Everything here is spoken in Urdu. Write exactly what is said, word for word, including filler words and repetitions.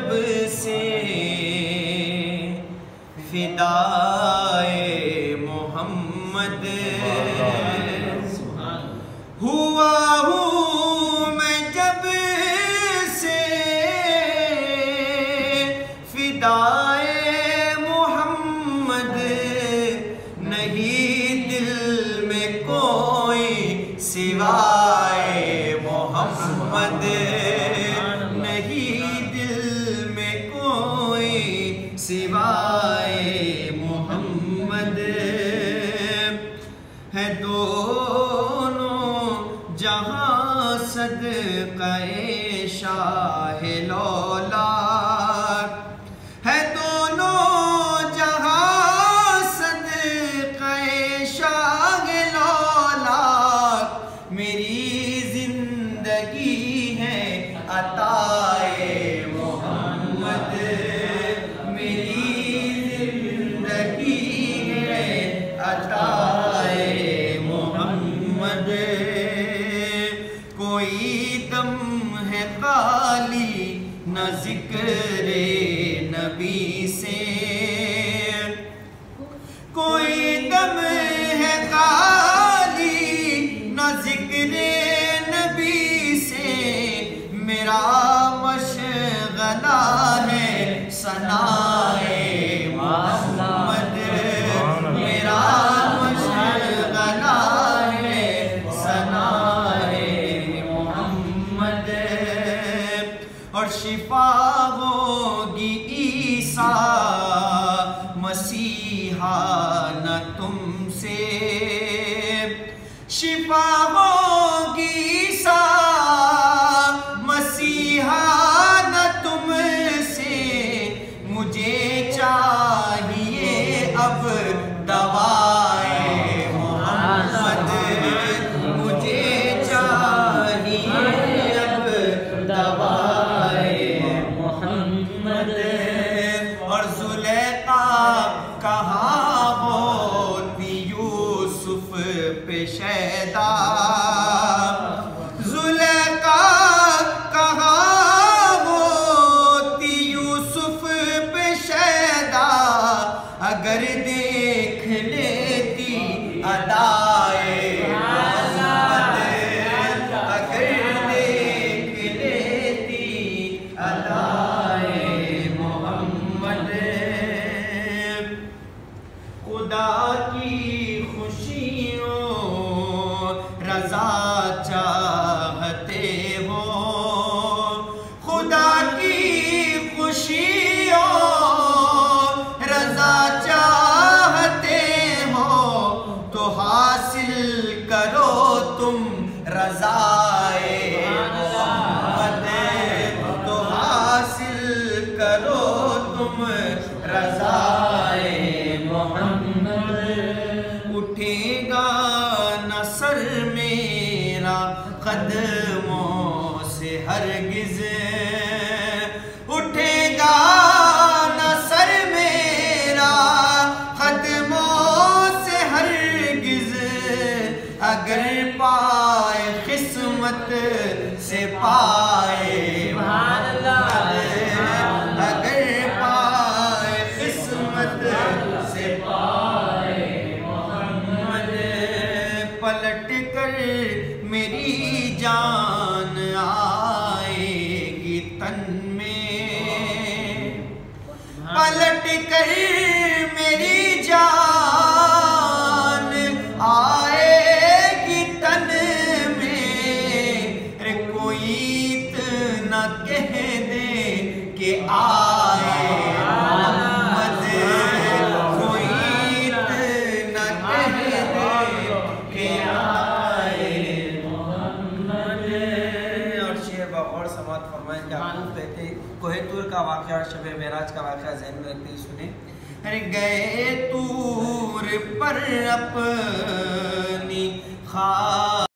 جب سے فدائے محمد ہوا ہوں میں، جب سے فدائے محمد، نہیں دل میں کوئی سوائے محمد، نہیں دل میں کوئی سوائے محمد ہے، دونوں جہاں صدقہ شاہ لولاک ہے، دونوں جہاں صدقہ شاہ لولاک، میری زندگی ہے عطائے محمد، میری زندگی ہے عطائے محمد، کوئی دم ہے خالی نہ ذکر نبی سے، کوئی دم ہے خالی نہ ذکر نبی سے، میرا مشغلہ ہے ثنائے محمد، میرا مشغلہ ہے ثنائے محمد، اور شفا ہوگی عیسیٰ مسیحا نہ تم سے، شفا ہوگی عیسیٰ مسیحا نہ تم سے، مجھے چاہیے اب دوائے محمد، مجھے چاہیے اب دوائے محمد، اور زلیخا کہاں ہوتی یوسف پہ شیدا، زلیخا کہاں ہوتی یوسف پہ شیدا، اگر دیکھ لیتی ادائے محمد، اگر دیکھ لیتی ادائے محمد، خدا کی خوشیوں رضا چاہتے ہو، خدا کی خوشیوں رضا چاہتے ہو، تو حاصل کرو تم رضائے محمد، تو حاصل کرو تم رضائے محمد، اٹھے گا نہ سر میرا قدموں سے ہرگز، اٹھے گا نہ سر میرا قدموں سے ہرگز، اگر پائے قسمت سے پائے محمد، اگر پائے قسمت سے پائے محمد، پلٹ کر میری جان آئے گی تن میں، پلٹ کر میری جان آئے گی تن میں، رے کوئی اتنا کہہ دے کہ آئے محمد، کوئی اتنا کہہ دے کہ آئے محمد، اور شعر بغور سماعت فرمائیں کہ آپ کہتے کوہ طور کا واقعہ اور شب معراج کا واقعہ ذہن میں رکھتے سنیں، گئے طور پر اپنی خواہ